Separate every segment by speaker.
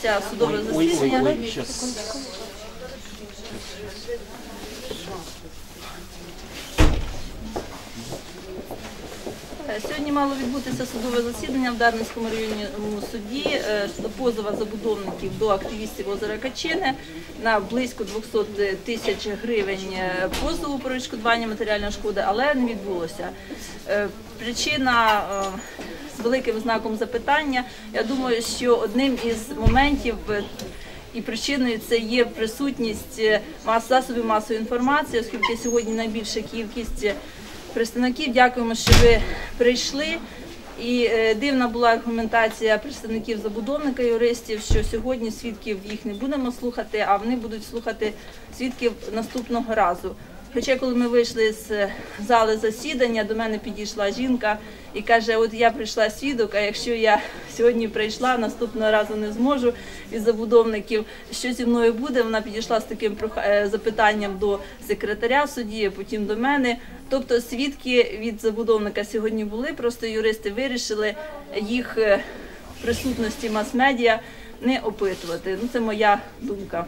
Speaker 1: відбутися судове засідання. Сьогодні мало відбутися судове засідання в Дарницькому районному суді щодо позова забудовників до активістів озера Качине на близько 200 тисяч гривень позову про відшкодування матеріальної шкоди, але не відбулося. Причина з великим знаком запитання. Я думаю, що одним із моментів і причиною це є присутність засобів масової інформації, оскільки сьогодні найбільша кількість представників. Дякуємо, що ви прийшли. І дивна була аргументація представників забудовника, юристів, що сьогодні свідків їх не будемо слухати, а вони будуть слухати свідків наступного разу. Хоча, коли ми вийшли з зали засідання, до мене підійшла жінка і каже, от я прийшла свідок, а якщо я сьогодні прийшла, наступного разу не зможу від забудовників, що зі мною буде? Вона підійшла з таким запитанням до секретаря судді, потім до мене. Тобто свідки від забудовника сьогодні були, просто юристи вирішили їх в присутності мас-медіа не опитувати. Це моя думка.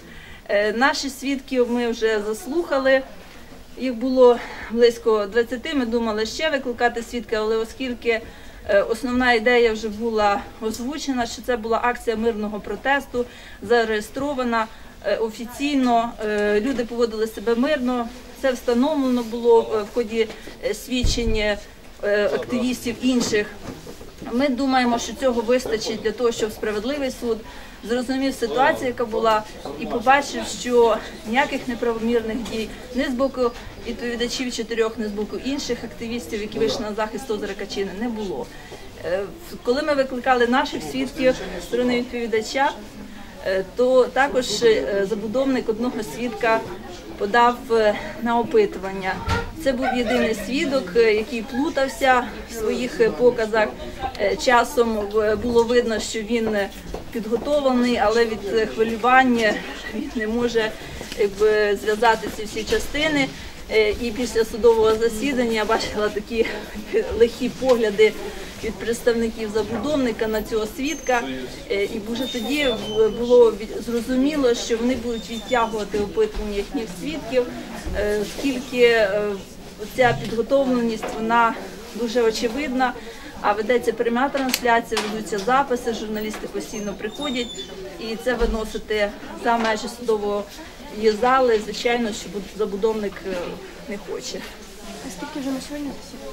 Speaker 1: Наші свідків ми вже заслухали, їх було близько 20, ми думали ще викликати свідка, але оскільки основна ідея вже була озвучена, що це була акція мирного протесту, зареєстрована офіційно, люди поводили себе мирно, це встановлено було в ході свідчень активістів інших. Ми думаємо, що цього вистачить для того, щоб справедливий суд зрозумів ситуацію, яка була, і побачив, що ніяких неправомірних дій ні з боку відповідачів 4, ні з боку інших активістів, які вийшли на захист озера Качине, не було. Коли ми викликали наших свідків з сторони відповідача, то також забудовник одного свідка подав на опитування. Це був єдиний свідок, який плутався в своїх показах. Часом було видно, що він підготовлений, але від хвилювання він не може зв'язати ці всі частини. І після судового засідання я бачила такі лихі погляди від представників забудовника на цього свідка. І вже тоді було зрозуміло, що вони будуть відтягувати опитування їхніх свідків, оскільки ця підготовленість, вона дуже очевидна, а ведеться пряма трансляція, ведуться записи, журналісти постійно приходять, і це виносити за межі судової зали, звичайно, що забудовник не хоче.
Speaker 2: А скільки вже на сьогодні засідань?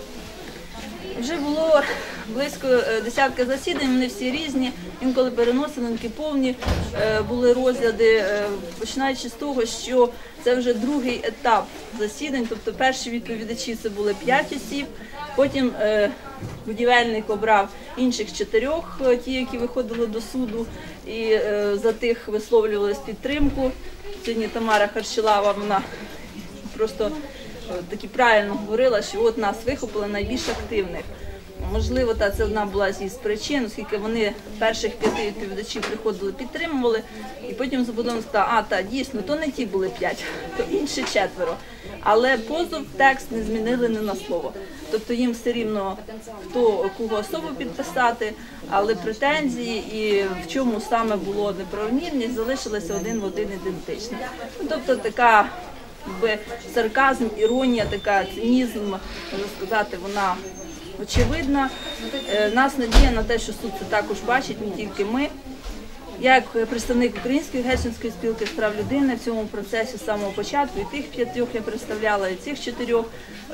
Speaker 1: Вже було близько десятка засідань, вони всі різні, інколи переносили, інколи повні були розгляди, починаючи з того, що це вже другий етап засідань, тобто перші відповідачі це були 5 осіб, потім будівельник обрав інших 4, ті, які виходили до суду, і за тих висловлювалась підтримку. Сьогодні Тамара Харчилава, вона просто таки правильно говорила, що от нас вихопили найбільш активних. Можливо, це одна була з причин, оскільки вони перших 5 відповідачів приходили, підтримували, і потім забудовник сказав, дійсно, то не ті були 5, то інші 4. Але позов, текст не змінили ні на слово. Тобто їм все рівно, хто кого особу підписати, але претензії і в чому саме було неправомірність, залишилися один в один ідентичні. Тобто така сарказм, іронія, така цинізм, можна сказати, вона очевидна. Нас надія на те, що суд це також бачить, не тільки ми. Я, як представник Української Гетьманської спілки з прав людини, в цьому процесі з самого початку, і тих 5 я представляла, і цих 4,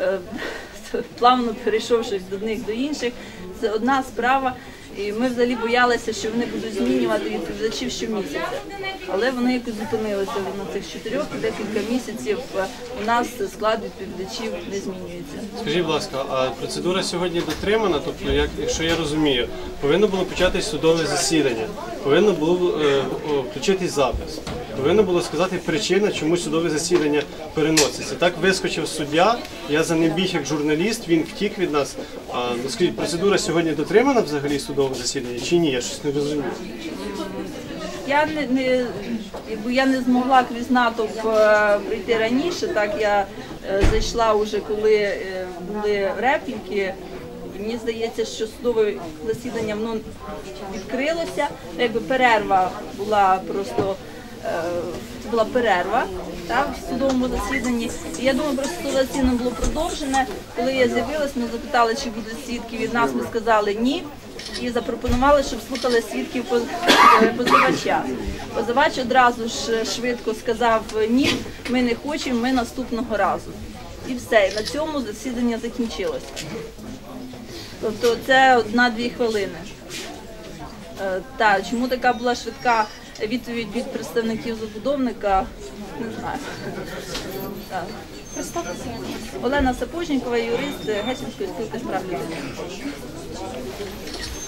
Speaker 1: плавно перейшовши від одних до інших, це одна справа. І ми взагалі боялися, що вони будуть змінювати відповідачів щомісяця. Але вони якось зупинилися на цих 4, декілька місяців у нас склад відповідачів не змінюється.
Speaker 3: Скажіть, будь ласка, а процедура сьогодні дотримана? Тобто, якщо я розумію, повинно було початись судове засідання, повинно було включитись запис, повинно було сказати причина, чому судове засідання переноситься. Так вискочив суддя, я за ним біг як журналіст, він втік від нас. Скажіть, процедура сьогодні дотримана взагалі судового засідання чи ні? Я щось не розумію.
Speaker 1: Я не змогла крізь натовп прийти раніше, так я зайшла вже, коли були репліки, Мені здається, що судове засідання воно відкрилося, якби перерва була просто. Це була перерва в судовому засіданні. І я думаю, просто судове засідання було продовжене. Коли я з'явилась, ми запитали, чи будуть свідки від нас, ми сказали ні. І запропонували, щоб слухали свідків позивача. Позивач одразу ж швидко сказав ні, ми не хочемо, ми наступного разу. І все, на цьому засідання закінчилося. Тобто це 1-2 хвилини. Так, чому така була швидка відповідь від представників забудовника, не знаю. Так. Олена Сапожнікова, юрист Гетьманської спілки з прав людини.